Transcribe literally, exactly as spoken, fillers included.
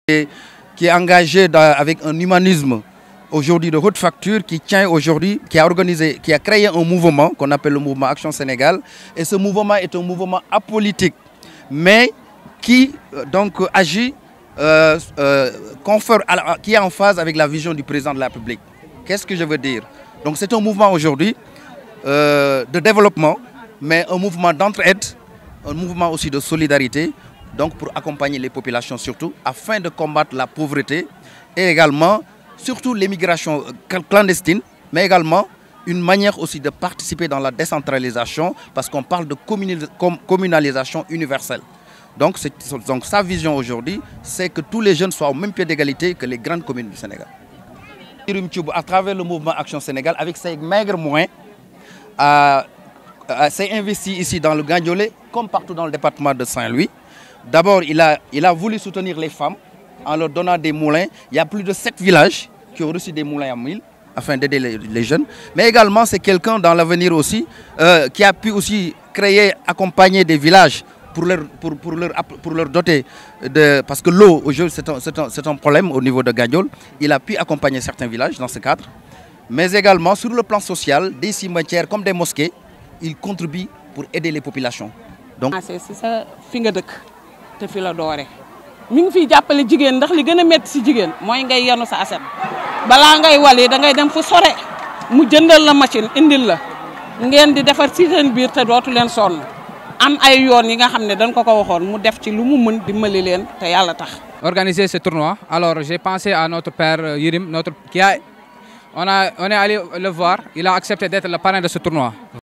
qui est engagé dans, avec un humanisme aujourd'hui de haute facture, qui tient aujourd'hui, qui a organisé, qui a créé un mouvement qu'on appelle le mouvement Action Sénégal. Et ce mouvement est un mouvement apolitique, mais qui donc agit, euh, euh, confère, qui est en phase avec la vision du président de la République. Qu'est-ce que je veux dire? Donc c'est un mouvement aujourd'hui euh, de développement, mais un mouvement d'entraide, un mouvement aussi de solidarité, donc pour accompagner les populations surtout, afin de combattre la pauvreté et également, surtout l'immigration clandestine, mais également une manière aussi de participer dans la décentralisation, parce qu'on parle de communalisation universelle. Donc, donc sa vision aujourd'hui, c'est que tous les jeunes soient au même pied d'égalité que les grandes communes du Sénégal. À travers le mouvement Action Sénégal, avec ses maigres moyens, euh, euh, s'est investi ici dans le Gandiolé, comme partout dans le département de Saint-Louis. D'abord, il a, il a voulu soutenir les femmes en leur donnant des moulins. Il y a plus de sept villages qui ont reçu des moulins à mille afin d'aider les, les jeunes. Mais également, c'est quelqu'un dans l'avenir aussi euh, qui a pu aussi créer, accompagner des villages pour leur, pour, pour leur, pour leur doter de... Parce que l'eau, aujourd'hui, c'est un, un, un problème au niveau de Gandiol. Il a pu accompagner certains villages dans ce cadre. Mais également, sur le plan social, des cimetières comme des mosquées, il contribue pour aider les populations. Donc, c'est ça, te fi la doore mi ngi fiy jàppale jigéen ndax li gën a métti si jigéen mooy ngay yanu sa aset balaa ngay wali da ngay dem fu sore mu jëndal la machine indil la ngeen di defar si seen biir te dootu leen sonn am ay yoon yi nga xam ne dañ ko ko waxoon mu def ci lu mu mën dimbali leen te yàlla tax. Organiser ce tournoi, alors j'ai pensé à notre père Yirim, notre qui a on a on est allé le voir, il a accepté d'être le parrain de ce tournoi.